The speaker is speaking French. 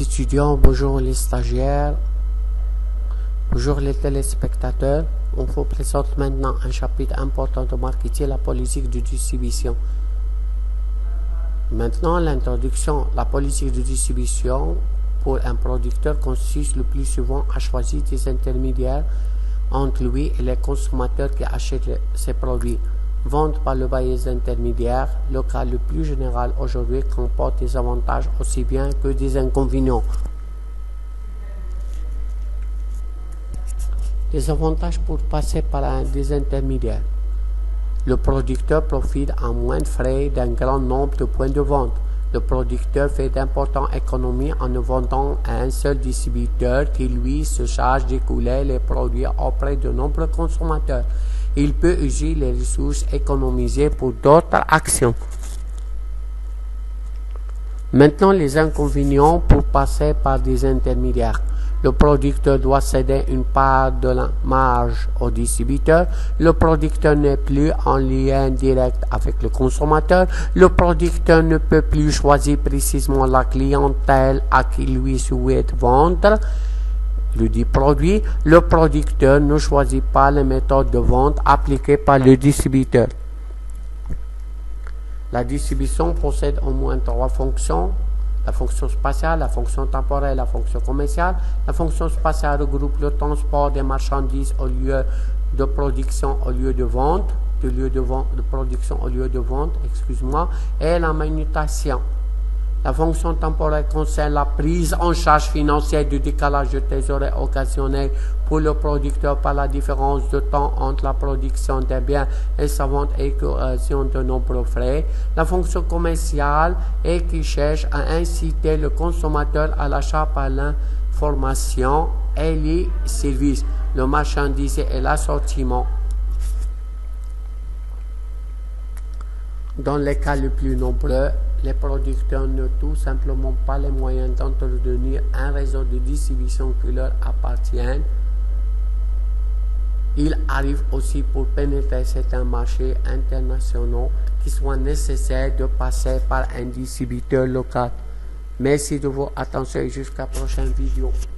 étudiants, bonjour les stagiaires, bonjour les téléspectateurs. On vous présente maintenant un chapitre important de marketing, la politique de distribution. Maintenant, l'introduction. La politique de distribution pour un producteur consiste le plus souvent à choisir des intermédiaires entre lui et les consommateurs qui achètent ses produits. Vente par le bailleur intermédiaire, le cas le plus général aujourd'hui, comporte des avantages aussi bien que des inconvénients. Les avantages pour passer par des intermédiaires. Le producteur profite à moins de frais d'un grand nombre de points de vente. Le producteur fait d'importantes économies en ne vendant à un seul distributeur qui lui se charge d'écouler les produits auprès de nombreux consommateurs. Il peut user les ressources économisées pour d'autres actions. Maintenant, les inconvénients pour passer par des intermédiaires. Le producteur doit céder une part de la marge au distributeur. Le producteur n'est plus en lien direct avec le consommateur. Le producteur ne peut plus choisir précisément la clientèle à qui lui souhaite vendre le dit produit. Le producteur ne choisit pas les méthodes de vente appliquées par le distributeur. La distribution possède au moins trois fonctions. La fonction spatiale, la fonction temporelle, la fonction commerciale. La fonction spatiale regroupe le transport des marchandises au lieu de production au lieu de vente, de production au lieu de vente, et la manutention. La fonction temporelle concerne la prise en charge financière du décalage de trésorerie occasionnel pour le producteur par la différence de temps entre la production des biens et sa vente et correction de nombreux frais. La fonction commerciale est qui cherche à inciter le consommateur à l'achat par l'information et les services, le marchandise et l'assortiment. Dans les cas les plus nombreux, les producteurs n'ont tout simplement pas les moyens d'entretenir un réseau de distribution qui leur appartient. Il arrive aussi pour pénétrer certains marchés internationaux qu'il soit nécessaire de passer par un distributeur local. Merci de votre attention et jusqu'à la prochaine vidéo.